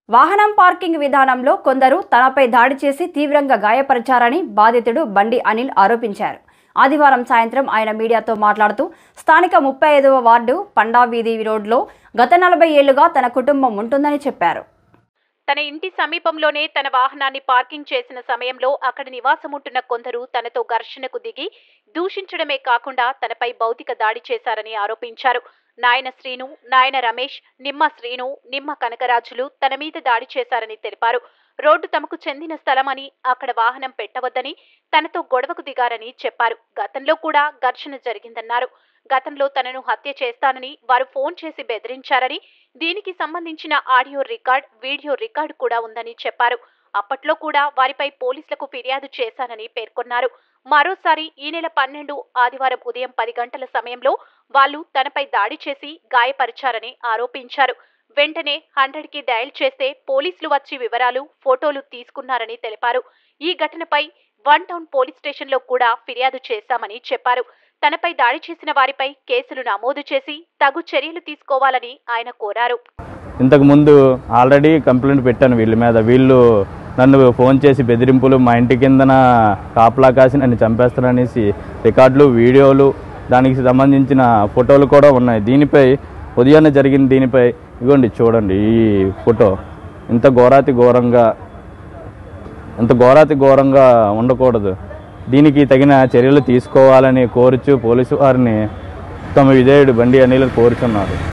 వాహనం పార్కింగ్ విధానంలో కొందరు తనపై దాడి చేసి తీవ్రంగా గాయపరిచారని బాధితుడు బండి అనిల్ ఆరోపించారు. ఆదివారం సాయంత్రం ఆయన మీడియాతో మాట్లాడుతూ స్థానిక 35వ వార్డు పండావీధి రోడ్లో గత 40 ఏళ్లుగా తన కుటుంబం ఉంటుందని చెప్పారు. తన ఇంటి సమీపంలోనే తన వాహనాన్ని పార్కింగ్ చేసిన సమయంలో అక్కడ నివాసముంటున్న కొందరు తనతో ఘర్షణకు దిగి దూషించడమే కాకుండా తనపై భౌతిక దాడి చేశారని ఆరోపించారు. నాయన శ్రీను, నాయన రమేష్, నిమ్మ శ్రీను, నిమ్మ కనకరాజులు తన మీద దాడి చేశారని తెలిపారు. రోడ్డు తమకు చెందిన స్థలమని అక్కడ వాహనం పెట్టవద్దని తనతో గొడవకు దిగారని చెప్పారు. గతంలో కూడా ఘర్షణ జరిగిందన్నారు. గతంలో తనను హత్య చేస్తానని వారు ఫోన్ చేసి బెదిరించారని, దీనికి సంబంధించిన ఆడియో రికార్డ్, వీడియో రికార్డు కూడా ఉందని చెప్పారు. అప్పట్లో కూడా వారిపై పోలీసులకు ఫిర్యాదు చేశానని పేర్కొన్నారు. మరోసారి ఈ నెల 12 ఆదివారం ఉదయం 10 గంటల సమయంలో వాళ్లు తనపై దాడి చేసి గాయపరిచారని ఆరోపించారు. వెంటనే 100కి డయల్ చేస్తే పోలీసులు వచ్చి వివరాలు, ఫోటోలు తీసుకున్నారని తెలిపారు. ఈ ఘటనపై 1 టౌన్ పోలీస్ స్టేషన్లో కూడా ఫిర్యాదు చేశామని చెప్పారు. తనపై దాడి చేసిన వారిపై కేసులు నమోదు చేసి తగు చర్యలు తీసుకోవాలని ఆయన కోరారు. ఇంతకు ముందు ఆల్రెడీ కంప్లైంట్ పెట్టాను వీళ్ళ మీద. వీళ్ళు నన్ను ఫోన్ చేసి బెదిరింపులు, మా ఇంటి కిందన కాపలా కాసి నన్ను చంపేస్తారనేసి రికార్డులు, వీడియోలు, దానికి సంబంధించిన ఫోటోలు కూడా ఉన్నాయి. దీనిపై ఉదయాన్నే జరిగింది. దీనిపై ఇగోండి చూడండి ఈ ఫోటో. ఇంత ఘోరాతి ఘోరంగా ఉండకూడదు. దీనికి తగిన చర్యలు తీసుకోవాలని కోరుచు పోలీసు వారిని తమ విధేయుడు బండి అనిల్ కోరుచున్నారు.